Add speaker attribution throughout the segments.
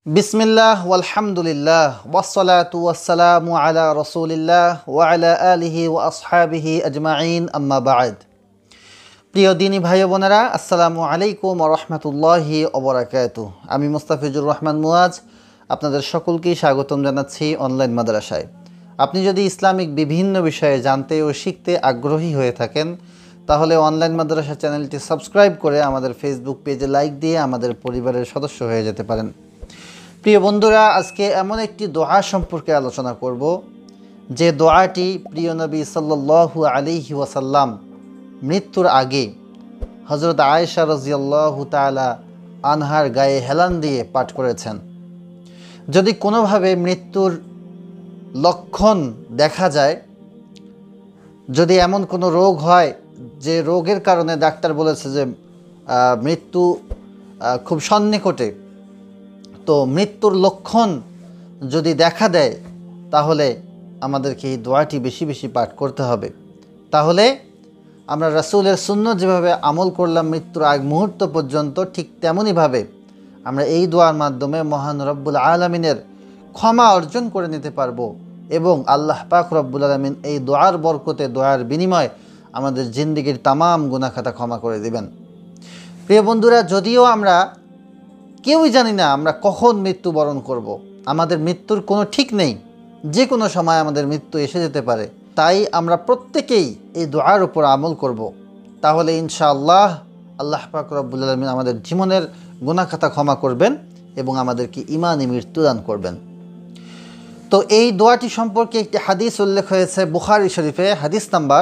Speaker 1: বিসমিল্লাহ ওয়ালহামদুলিল্লাহ ওয়াসসালাতু ওয়াসসালামু আলা রাসূলিল্লাহ ওয়া আলা আলিহি ওয়া আসহাবিহি আজমাইন আম্মা বা'দ। প্রিয় দিনী ভাই বোনেরা, আসসালামু আলাইকুম ওয়া রাহমাতুল্লাহি ওয়া বারাকাতুহু। আমি মুস্তাফিজুর রহমান মুয়াজ আপনাদের সকলকে স্বাগতম জানাচ্ছি অনলাইন মাদ্রাসায়। আপনি যদি ইসলামিক বিভিন্ন বিষয়ে জানতে ও শিখতে আগ্রহী হয়ে থাকেন তাহলে অনলাইন মাদ্রাসা চ্যানেলটি সাবস্ক্রাইব করে আমাদের ফেসবুক পেজে লাইক দিয়ে আমাদের পরিবারের সদস্য হয়ে যেতে পারেন। প্রিয় বন্ধুরা, আজকে এমন একটি দোয়া সম্পর্কে আলোচনা করব যে দোয়াটি প্রিয় নবী সাল্লাল্লাহু আলাইহি ওয়াসাল্লাম মৃত্যুর আগে হযরত আয়েশা রাদিয়াল্লাহু তাআলা আনহার গায়ে হেলান দিয়ে পাঠ করেছেন। যদি কোনোভাবে মৃত্যুর লক্ষণ দেখা যায়, যদি এমন কোনো রোগ হয় যে রোগের কারণে ডাক্তার বলেছে যে মৃত্যু খুব সন্নিকটে, তো মৃত্যুর লক্ষণ যদি দেখা দেয় তাহলে আমাদেরকে এই দোয়াটি বেশি বেশি পাঠ করতে হবে। তাহলে আমরা রাসূলের সুন্নাহ যেভাবে আমল করলাম মৃত্যুর আগ মুহূর্ত পর্যন্ত, ঠিক তেমনইভাবে আমরা এই দোয়ার মাধ্যমে মহান রব্বুল আলামিনের ক্ষমা অর্জন করে নিতে পারবো এবং আল্লাহ পাক রব্বুল আলামিন এই দোয়ার বরকতে, দোয়ার বিনিময়ে আমাদের জিন্দেগির তামাম গুনাহ খাতা ক্ষমা করে দিবেন। প্রিয় বন্ধুরা, যদিও আমরা কেউই জানি না আমরা কখন মৃত্যুবরণ করব। আমাদের মৃত্যুর কোনো ঠিক নেই, যে কোনো সময় আমাদের মৃত্যু এসে যেতে পারে। তাই আমরা প্রত্যেকেই এই দোয়ার উপর আমল করব। তাহলে ইনশাআল্লাহ আল্লাহ পাক রব্বুল আলামিন আমাদের জীবনের গুনাহ খাতা ক্ষমা করবেন এবং আমাদেরকে ঈমানি মৃত্যু দান করবেন। তো এই দোয়াটি সম্পর্কে একটি হাদিস উল্লেখ হয়েছে বুখারী শরীফে, হাদিস নাম্বার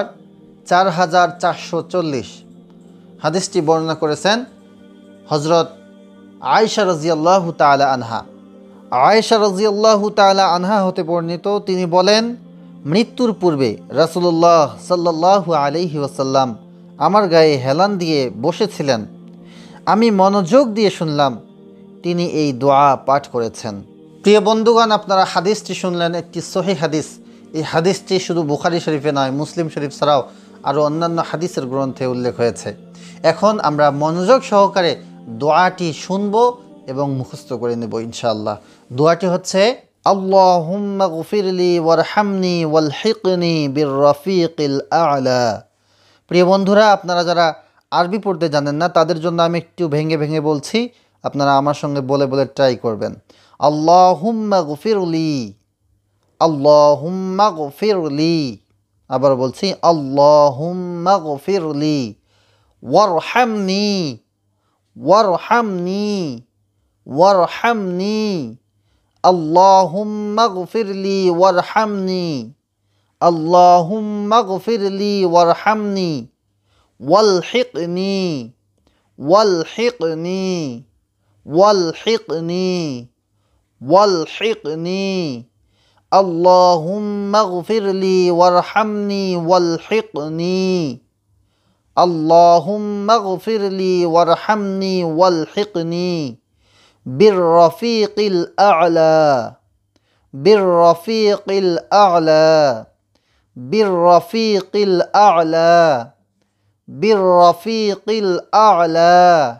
Speaker 1: 4440। হাদিসটি বর্ণনা করেছেন হযরত আয়েশা রাদিয়াল্লাহু তাআলা আনহা। আয়েশা রাদিয়াল্লাহু তাআলা আনহা হতে বর্ণিত, তিনি বলেন, মৃত্যুর পূর্বে রাসূলুল্লাহ সাল্লাল্লাহু আলাইহি ওয়াসাল্লাম আমার গায়ে হেলান দিয়ে বসেছিলেন। আমি মনোযোগ দিয়ে শুনলাম, তিনি এই দোয়া পাঠ করেছেন। প্রিয় বন্ধুগণ, আপনারা হাদিসটি শুনলেন, একটি সহিহ হাদিস। এই হাদিসটি শুধু বুখারী শরীফে নয়, মুসলিম শরীফ ছাড়াও আরও অন্যান্য হাদিসের গ্রন্থে উল্লেখ হয়েছে। এখন আমরা মনোযোগ সহকারে দোয়াটি শুনব এবং মুখস্থ করে নেব ইনশাআল্লাহ। দোয়াটি হচ্ছে, আল্লাহুম্মা গফিরলি ওয়ারহামনি ওয়ালহিকনি বিররফিকিল আ'লা। প্রিয় বন্ধুরা, আপনারা যারা আরবি পড়তে জানেন না তাদের জন্য আমি একটু ভেঙে ভেঙে বলছি, আপনারা আমার সঙ্গে বলে বলে ট্রাই করবেন। আল্লাহুম্মা গফিরলি, আল্লাহুম্মা গফিরলি। আবার বলছি, আল্লাহুম্মা গফিরলি ওয়ারহামনি ওয়ারহামনি ওয়ারহামনি। আল্লাহুম্মা গফিরলি ওয়ারহামনি, আল্লাহুম্মা গফিরলি ওয়ারহামনি ওয়ালহিকনি ওয়ালহিকনি ওয়ালহিকনি ওয়ালহিকনি। আল্লাহুম্মা গফিরলি ওয়ারহামনি ওয়ালহিকনি, আল্লাহুম্মা গফিরলি ওয়ারহামনি ওয়ালহিকনি বিররফিকিল আ'লা বিররফিকিল আ'লা বিররফিকিল আ'লা বিররফিকিল আ'লা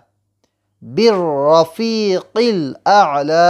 Speaker 1: বিররফিকিল আ'লা।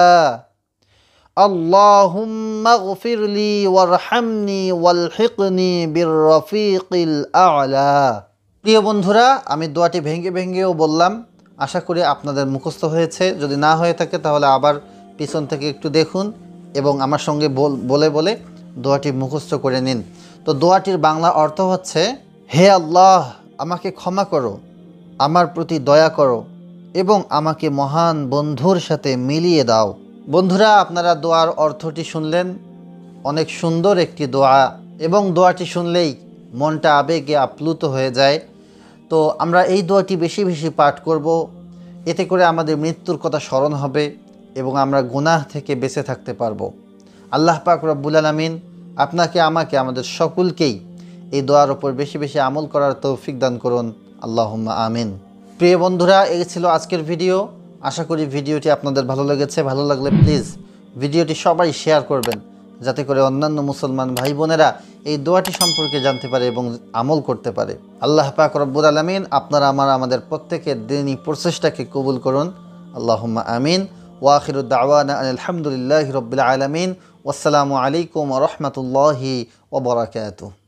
Speaker 1: আল্লাহুম্মা গফিরলি ওয়ারহামনি ওয়ালহিকনি বিররফিকিল আ'লা। প্রিয় বন্ধুরা, আমি দোয়াটি ভেঙে ভেঙেও বললাম, আশা করি আপনাদের মুখস্থ হয়েছে। যদি না হয়ে থাকে তাহলে আবার পিছন থেকে একটু দেখুন এবং আমার সঙ্গে বলে বলে দোয়াটি মুখস্থ করে নিন। তো দোয়াটির বাংলা অর্থ হচ্ছে, হে আল্লাহ, আমাকে ক্ষমা করো, আমার প্রতি দয়া করো এবং আমাকে মহান বন্ধুর সাথে মিলিয়ে দাও। বন্ধুরা, আপনারা দোয়ার অর্থটি শুনলেন, অনেক সুন্দর একটি দোয়া এবং দোয়াটি শুনলেই মনটা আবেগে আপ্লুত হয়ে যায়। তো আমরা এই দোয়াটি বেশি বেশি পাঠ করব, এতে করে আমাদের মৃত্যুর কথা স্মরণ হবে এবং আমরা গুনাহ থেকে বেঁচে থাকতে পারবো। আল্লাহ পাক রব্বুল আলামিন আপনাকে, আমাকে, আমাদের সকলকেই এই দোয়ার ওপর বেশি বেশি আমল করার তৌফিক দান করুন, আল্লাহুম্মা আমিন। প্রিয় বন্ধুরা, এই ছিল আজকের ভিডিও। আশা করি ভিডিওটি আপনাদের ভালো লেগেছে। ভালো লাগলে প্লিজ ভিডিওটি সবাই শেয়ার করবেন, যাতে করে অন্যান্য মুসলমান ভাই বোনেরা এই দোয়াটি সম্পর্কে জানতে পারে এবং আমল করতে পারে। আল্লাহ পাক রব্বুল আলামিন আপনারা আমাদের প্রত্যেকের দিনই প্রচেষ্টাকে কবুল করুন, আল্লাহুম্মা আমিন। ওয়া আখিরু দাওয়ানা আলহামদুলিল্লাহি রাব্বিল আলামিন। ওয়াসসালামু আলাইকুম ওয়া রাহমাতুল্লাহি ওয়া বারাকাতুহু।